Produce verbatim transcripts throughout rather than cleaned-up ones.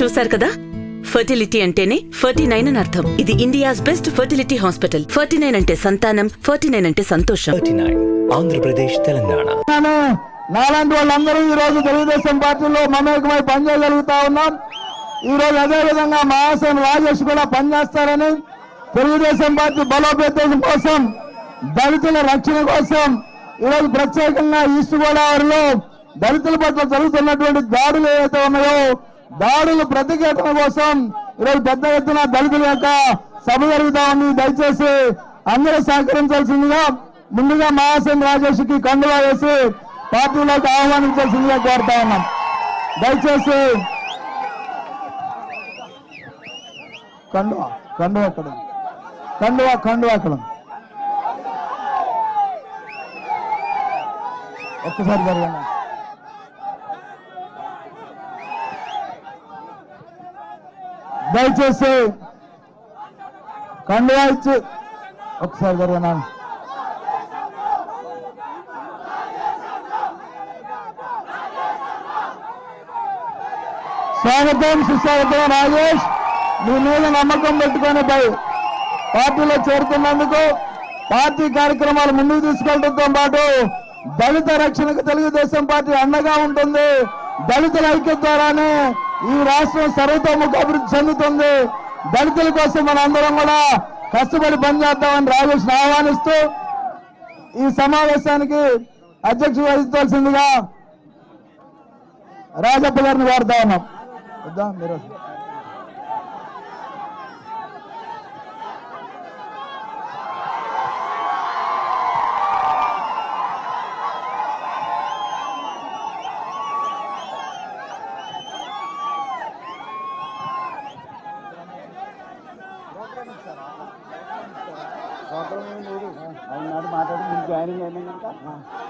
చూశారు కదా, ఫర్టిలిటీ అంటేనే ఫర్టీ నైన్ అని అర్థం. ఇది India's best fertility hospital. Ferty nine అంటే సంతానం, ఫర్టీ నైన్ అంటే సంతోషం. ఆంధ్రప్రదేశ్, తెలంగాణ. నాలాంటి వాళ్ళందరూ ఈ రోజు తెలుగుదేశం పార్టీలో మమేకమై పనిచేయగలుగుతా ఉన్నాం. ఈ రోజు అదే విధంగా మహాసేన రాజేష్ కూడా పనిచేస్తారని, తెలుగుదేశం పార్టీ బలోపేతం కోసం, దళితుల రక్షణ కోసం ఈరోజు ప్రత్యేకంగా ఈస్ట్ గోదావరిలో దళితుల పట్ల జరుగుతున్నటువంటి దాడులు ఏవైతే ఉన్నాయో దాడులు ప్రతిఘటన కోసం ఈరోజు పెద్ద ఎత్తున దళితుల యొక్క సభ జరుగుతా ఉంది. దయచేసి అందరూ సహకరించాల్సిందిగా ముందుగా మహాసేన రాజేష్ కి కండువా వేసి పార్టీలోకి ఆహ్వానించాల్సిందిగా కోరుతా ఉన్నాం. దయచేసి కండువా కండువా అక్కడ కండువా కండువా అక్కడ ఒక్కసారి జరగండి. దయచేసి కండువా ఇచ్చి ఒకసారి జరగనా. స్వాగతం, సుస్వాగతం. రాజేష్, మీ మీద నమ్మకం పెట్టుకొని పార్టీలో చేరుతున్నందుకు, పార్టీ కార్యక్రమాలు ముందుకు తీసుకెళ్లడంతో పాటు దళిత రక్షణకు తెలుగుదేశం పార్టీ అండగా ఉంటుంది. దళితుల ఐక్యత ద్వారానే ఈ రాష్ట్రం సర్వతోముఖ అభివృద్ధి చెందుతుంది. దళితుల కోసం మన అందరం కూడా కష్టపడి పనిచేద్దామని రాజేష్ ఆహ్వానిస్తూ ఈ సమావేశానికి అధ్యక్ష వహించాల్సిందిగా రాజప్ప గారిని కోరుతా ఉన్నాం. వద్దా మీరు మాట్లాడి జాయినింగ్ అయినా కనుక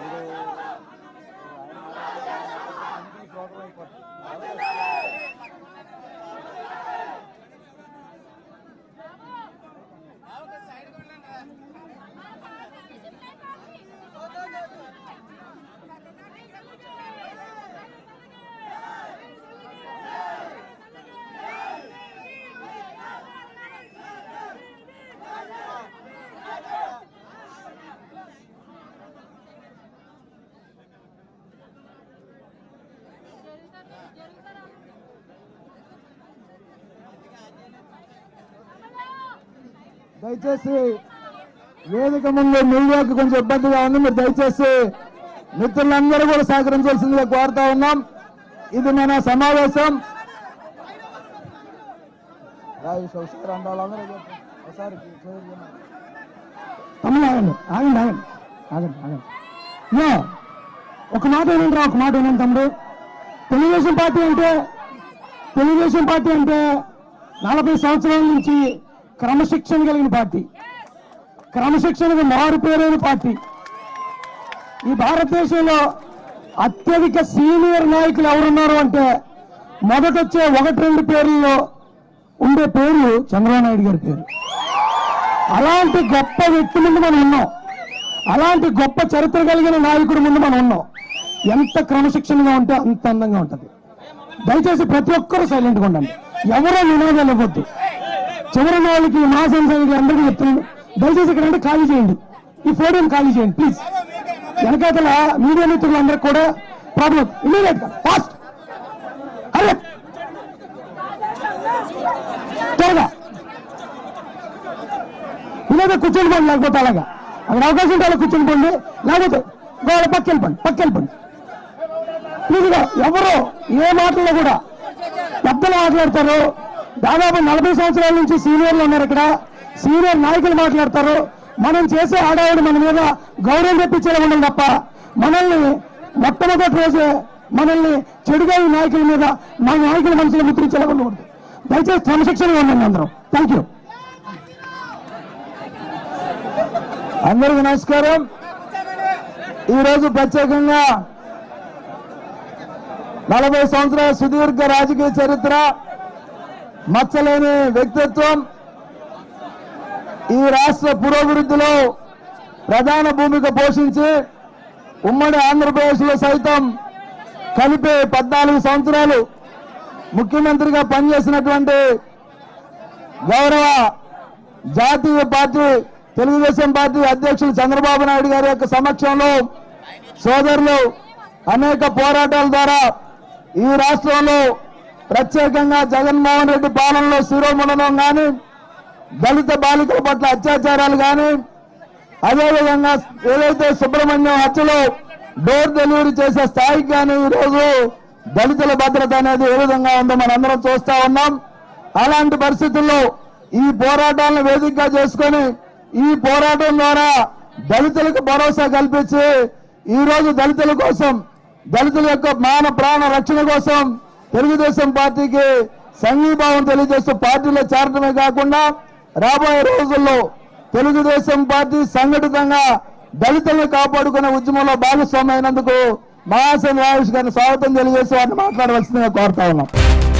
దయచేసి వేదిక ముందు మీడియాకి కొంచెం ఇబ్బందిగా ఉంది. మీరు దయచేసి మిత్రులందరూ కూడా సహకరించాల్సిందిగా కోరుతా ఉన్నాం. ఇది మన సమావేశం. ఆగండి ఆగండి ఆగండి ఆగండి ఆగండి ఒక మాట ఏనంటారా, ఒక మాట ఏనండి తమ్ముడు. తెలుగుదేశం పార్టీ అంటే తెలుగుదేశం పార్టీ అంటే నలభై సంవత్సరాల నుంచి క్రమశిక్షణ కలిగిన పార్టీ, క్రమశిక్షణకు మారుపేరైన పార్టీ. ఈ భారతదేశంలో అత్యధిక సీనియర్ నాయకులు ఎవరున్నారు అంటే మొదటొచ్చే ఒకటి రెండు పేర్లలో ఉండే పేరు చంద్రబాబు నాయుడు గారి పేరు. అలాంటి గొప్ప వ్యక్తి ముందు మనం ఉన్నాం, అలాంటి గొప్ప చరిత్ర కలిగిన నాయకుడి ముందు మనం ఉన్నాం. ఎంత క్రమశిక్షణగా ఉంటే అంత అందంగా ఉంటుంది. దయచేసి ప్రతి ఒక్కరూ సైలెంట్గా ఉండండి, ఎవరో నినాదాలు ఇవ్వద్దు. చివరి వాళ్ళకి మా సంస్థకి అందరికీ చెప్తున్నాను, దయచేసి ఇక్కడ అంటే ఖాళీ చేయండి, ఈ ఫోటోని ఖాళీ చేయండి ప్లీజ్. వెనకాతల మీడియా మిత్రులందరికీ కూడా ప్రాబ్లం ఇమీడియట్ గా ఫాస్ట్ అరే త్వరగా ఇలాగే కూర్చొని పోండి, లేకపోతే అలాగా అక్కడ అవకాశం ఉంటే అలా కూర్చొని పోండి, లేకపోతే గోడ పక్క వెళ్ళిపోండి పక్క వెళ్ళిపోండి ప్లీజ్గా. ఎవరు ఏ మాటల్లో కూడా పెద్దలు మాట్లాడతారు. దాదాపు నలభై సంవత్సరాల నుంచి సీనియర్లు ఉన్నారు ఇక్కడ, సీనియర్ నాయకులు మాట్లాడతారు. మనం చేసే ఆడవాడు మన మీద గౌరవం తెప్పించేలా ఉండాలి తప్ప మనల్ని మొట్టమొదటి రోజే మనల్ని చెడుగా ఈ నాయకుల మీద మా నాయకుల మనసులో ముద్రించేలా ఉండకూడదు. దయచేసి క్రమశిక్షణగా ఉండండి అందరం. Thank you. అందరికీ నమస్కారం. ఈరోజు ప్రత్యేకంగా నలభై సంవత్సరాల సుదీర్ఘ రాజకీయ చరిత్ర, మచ్చలేని వ్యక్తిత్వం, ఈ రాష్ట్ర పురోభివృద్ధిలో ప్రధాన భూమిక పోషించి ఉమ్మడి ఆంధ్రప్రదేశ్ లో సైతం కలిపే పద్నాలుగు సంవత్సరాలు ముఖ్యమంత్రిగా పనిచేసినటువంటి గౌరవ జాతీయ పార్టీ తెలుగుదేశం పార్టీ అధ్యక్షులు చంద్రబాబు నాయుడు గారి యొక్క సమక్షంలో సోదరులు అనేక పోరాటాల ద్వారా ఈ రాష్ట్రంలో ప్రత్యేకంగా జగన్మోహన్ రెడ్డి పాలనలో శిరోముండనం కానీ, దళిత బాలికల పట్ల అత్యాచారాలు కానీ, అదేవిధంగా ఏదైతే సుబ్రహ్మణ్యం హత్యలో డోర్ డెలివరీ చేసే స్థాయికి కానీ ఈరోజు దళితుల భద్రత అనేది ఏ విధంగా ఉందో మనందరం చూస్తా ఉన్నాం. అలాంటి పరిస్థితుల్లో ఈ పోరాటాలను వేదికగా చేసుకొని ఈ పోరాటం ద్వారా దళితులకు భరోసా కల్పించి ఈ రోజు దళితుల కోసం, దళితుల యొక్క మాన ప్రాణ రక్షణ కోసం తెలుగుదేశం పార్టీకి సంఘీభావం తెలియజేస్తూ పార్టీలో చేరటమే కాకుండా రాబోయే రోజుల్లో తెలుగుదేశం పార్టీ సంఘటితంగా దళితులను కాపాడుకునే ఉద్యమంలో భాగస్వామైనందుకు మహాసేన రాజేష్ గారిని స్వాగతం తెలియజేసి వారిని మాట్లాడవలసిందిగా కోరుతా ఉన్నాం.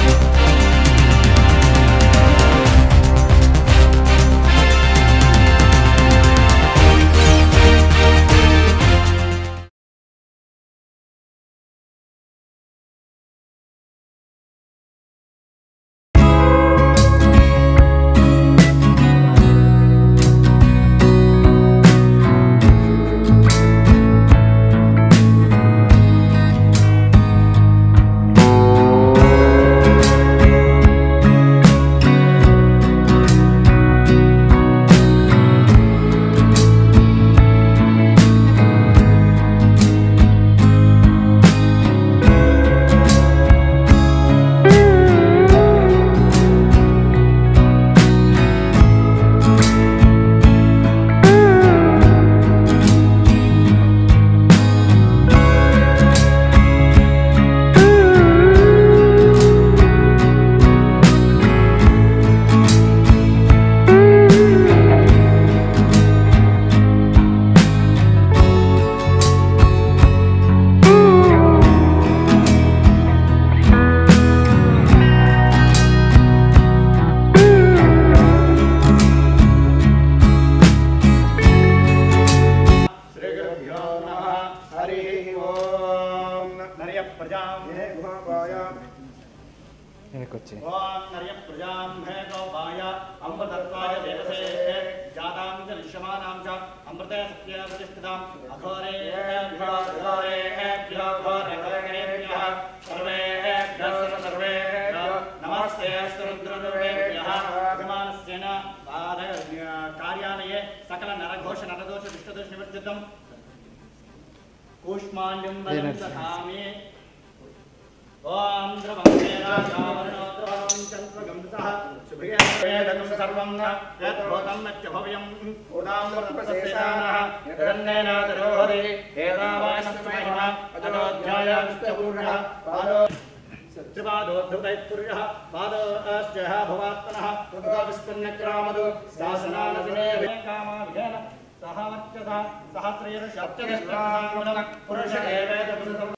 कार्यालये सकल नरघोष नरदोष विष्णुदोष निवर्तितम कूष्माण्यं वदं दधामि ओम द्रवमेना जावरणोद्रवं चन्द्रगंसः शुभ्रियेदकं सर्वं यद्भूतं नत्यभव्यं उदामृतप्रसेनाः रन्नेनादरोहरि एतावानस्तमहिमा अतोऽध्याय विष्णुपूर्णः पादो त्रिपादोद्धृतैत्पुरुषः पादोश्चः भवात्मनः विष्णुन्यक्रामदो शासनानदिने कामाभिधेन सह वर्चसा सहस्रैर्षट्चदष्टाङ्गुणं पुरुष एवेदपुरुषम्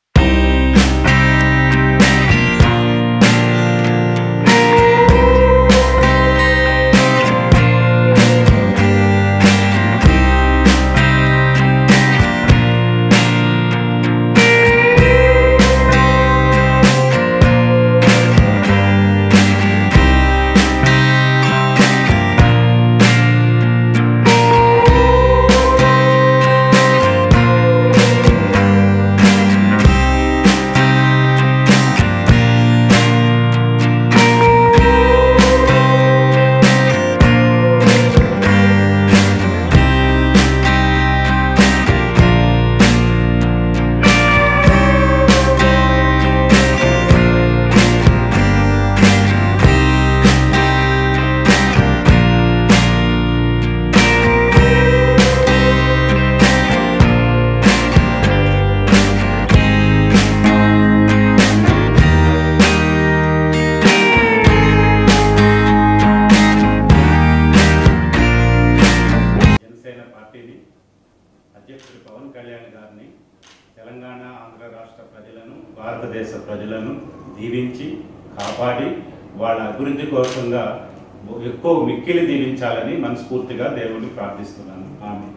అధ్యక్షుడు పవన్ కళ్యాణ్ గారిని తెలంగాణ ఆంధ్ర రాష్ట్ర ప్రజలను భారతదేశ ప్రజలను దీవించి కాపాడి వాళ్ళ అభివృద్ధి కోసంగా ఎక్కువ మిక్కిలి దీవించాలని మనస్ఫూర్తిగా దేవుణ్ణి ప్రార్థిస్తున్నాను. ఆమేన్.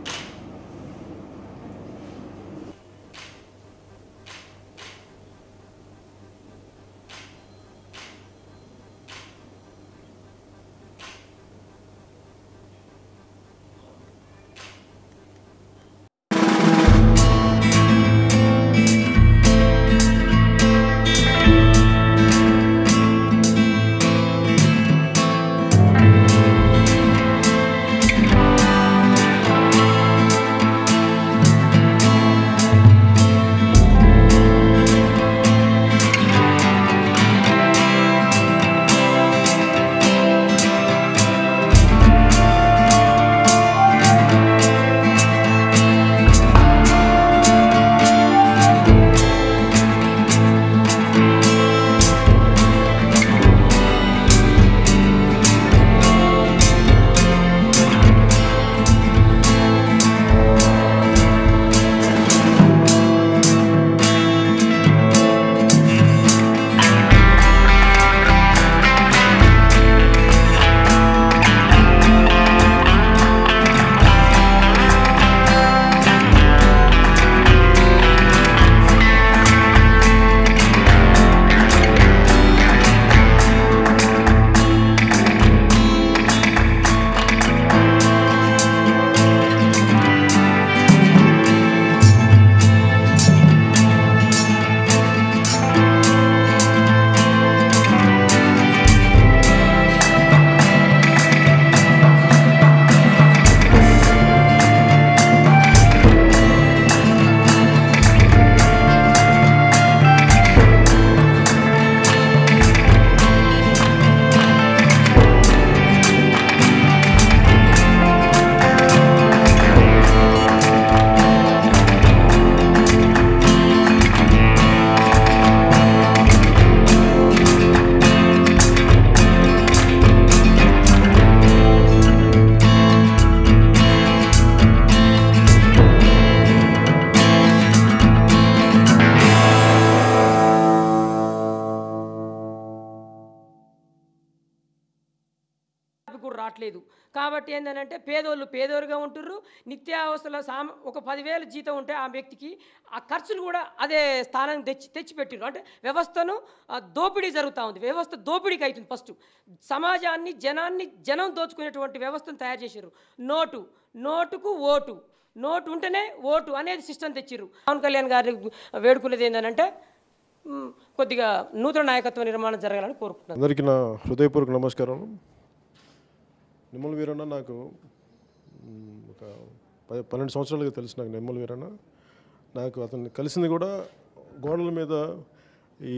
రావట్లేదు. కాబట్టి ఏంటంటే పేదోళ్ళు పేదోరుగా ఉంటుర్రు. నిత్యావసరాల సామ ఒక పదివేలు జీతం ఉంటే ఆ వ్యక్తికి ఆ ఖర్చులు కూడా అదే స్థానం తెచ్చి తెచ్చిపెట్టిర్రు. అంటే వ్యవస్థను దోపిడీ జరుగుతూ ఉంది. వ్యవస్థ దోపిడీకి అవుతుంది. ఫస్ట్ సమాజాన్ని జనాన్ని జనం దోచుకునేటువంటి వ్యవస్థను తయారు చేశారు. నోటు నోటుకు ఓటు, నోటు ఉంటేనే ఓటు అనేది సిస్టమ్ తెచ్చిర్రు. పవన్ కళ్యాణ్ గారి వేడుకునేది ఏంటంటే కొద్దిగా నూతన నాయకత్వ నిర్మాణం జరగాలని కోరుకుంటున్నాను. అందరికీ నా హృదయపూర్వక నమస్కారం. నిమ్మల వీరన్న నాకు ఒక పది పన్నెండు సంవత్సరాలుగా తెలుసు. నాకు నిమ్మల వీరన్న, నాకు అతన్ని కలిసింది కూడా గోడల మీద ఈ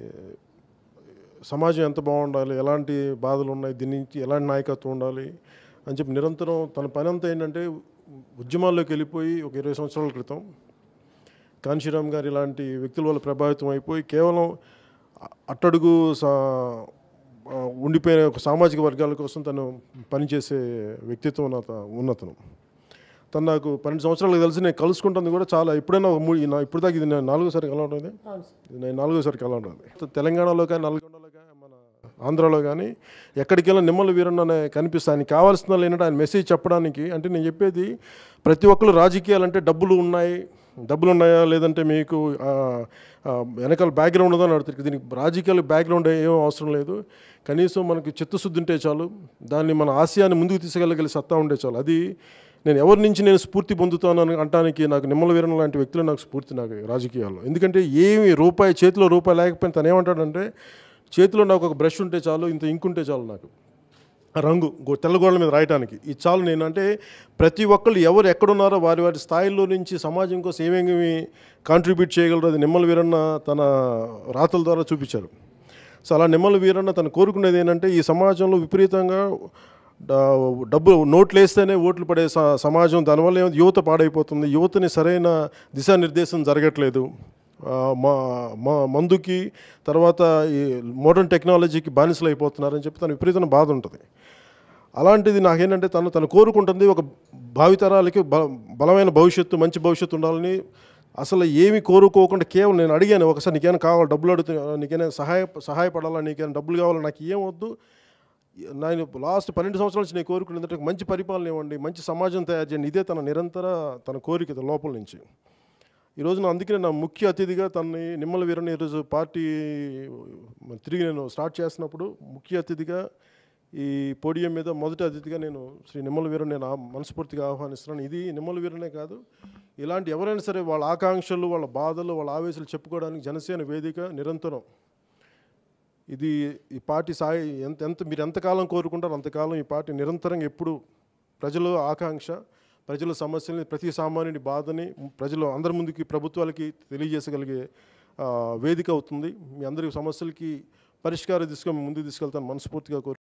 సమాజం ఎంత బాగుండాలి, ఎలాంటి బాధలు ఉన్నాయి, దీని నుంచి ఎలాంటి నాయకత్వం ఉండాలి అని చెప్పి నిరంతరం తన పని అంతా ఏంటంటే ఉద్యమాల్లోకి వెళ్ళిపోయి ఒక ఇరవై సంవత్సరాల క్రితం కాంశీరామ్ గారు ఇలాంటి వ్యక్తుల వల్ల ప్రభావితం అయిపోయి కేవలం అట్టడుగు సా ఉండిపోయిన ఒక సామాజిక వర్గాల కోసం తను పనిచేసే వ్యక్తిత్వం ఉన్న ఉన్నతను. తను నాకు పన్నెండు సంవత్సరాలకు తెలిసి నేను కలుసుకుంటుంది కూడా చాలా ఎప్పుడైనా ఒక మూడు ఇప్పుడు దాకా ఇది నేను నాలుగోసారి కలవడం, ఇది నేను నాలుగోసారి కలవడం. తెలంగాణలో కానీ నల్గొండలో కానీ మన ఆంధ్రాలో కానీ ఎక్కడికి వెళ్ళినా నిమ్మల వీరన్న అనే కనిపిస్తాను. ఆయనకి కావాల్సిన ఏంటంటే ఆయన మెసేజ్ చెప్పడానికి. అంటే నేను చెప్పేది ప్రతి ఒక్కరు రాజకీయాలు అంటే డబ్బులు ఉన్నాయి, డబ్బులు ఉన్నాయా లేదంటే మీకు వెనకాల బ్యాక్గ్రౌండ్ ఉందని అడుగుతారు. దీనికి రాజకీయాలకు బ్యాక్గ్రౌండ్ ఏమీ అవసరం లేదు. కనీసం మనకి చిత్తశుద్ధి ఉంటే చాలు, దాన్ని మన ఆశయాన్ని ముందుకు తీసుకెళ్ళగలిగే సత్తా ఉంటే చాలు. అది నేను ఎవరి నుంచి నేను స్ఫూర్తి పొందుతాను అని అంటానికి నాకు నిమ్మల వీరన్న లాంటి వ్యక్తులు నాకు స్ఫూర్తి నాకు రాజకీయాల్లో. ఎందుకంటే ఏమి రూపాయి చేతిలో రూపాయి లేకపోయినా తను ఏమంటాడంటే చేతిలో నాకు ఒక బ్రష్ ఉంటే చాలు, ఇంత ఇంక్ ఉంటే చాలు, నాకు రంగు తెల్లగోడల మీద రాయడానికి ఇది చాలు. నేను అంటే ప్రతి ఒక్కళ్ళు ఎవరు ఎక్కడున్నారో వారి వారి స్థాయిలో నుంచి సమాజం కోసం ఏమేమి కాంట్రిబ్యూట్ చేయగలరు అది నిమ్మల వీరన్న తన రాతల ద్వారా చూపించారు. సో అలా నిమ్మల వీరన్న తను కోరుకునేది ఏంటంటే ఈ సమాజంలో విపరీతంగా డబ్బు నోట్లు వేస్తేనే ఓట్లు పడే సమాజం, దానివల్ల ఏమో యువత పాడైపోతుంది, యువతని సరైన దిశానిర్దేశం జరగట్లేదు, మందుకి తర్వాత ఈ మోడర్న్ టెక్నాలజీకి బానిసలు అయిపోతున్నారని చెప్పి తను విపరీతమైన బాధ ఉంటుంది. అలాంటిది నాకేంటంటే తను తను కోరుకుంటుంది ఒక భావితరాలకి బ బలమైన భవిష్యత్తు, మంచి భవిష్యత్తు ఉండాలని. అసలు ఏమి కోరుకోకుండా కేవలం నేను అడిగాను ఒకసారి, నీకేమైనా కావాలి డబ్బులు అడుగుతున్నా, నీకైనా సహాయ సహాయపడాలా, నీకైనా డబ్బులు కావాలా, నాకు ఏం వద్దు, నేను లాస్ట్ పన్నెండు సంవత్సరాల నుంచి నేను కోరుకునేదంటే మంచి పరిపాలన ఇవ్వండి, మంచి సమాజం తయారు చేయండి. ఇదే తన నిరంతర తన కోరిక లోపల నుంచి. ఈరోజు అందుకనే నా ముఖ్య అతిథిగా తనని నిమ్మల వీరన్న ఈరోజు పార్టీ తిరిగి నేను స్టార్ట్ చేస్తున్నప్పుడు ముఖ్య అతిథిగా ఈ పోడియం మీద మొదటి అతిథిగా నేను శ్రీ నిమ్మల వీరన్న నేను మనస్ఫూర్తిగా ఆహ్వానిస్తున్నాను. ఇది నిమ్మల వీరనే కాదు, ఇలాంటి ఎవరైనా సరే వాళ్ళ ఆకాంక్షలు, వాళ్ళ బాధలు, వాళ్ళ ఆవేశాలు చెప్పుకోవడానికి జనసేన వేదిక నిరంతరం. ఇది ఈ పార్టీ సాయి ఎంత ఎంత మీరు ఎంతకాలం కోరుకుంటారో అంతకాలం ఈ పార్టీ నిరంతరంగా ఎప్పుడు ప్రజల ఆకాంక్ష, ప్రజల సమస్యల్ని, ప్రతి సామాన్యుని బాధని ప్రజలు అందరి ముందుకి ప్రభుత్వాలకి తెలియజేసగలిగే వేదిక అవుతుంది. మీ అందరి సమస్యలకి పరిష్కార దిశగా ముందుకు తీసుకెళ్తాను మనస్ఫూర్తిగా కోరు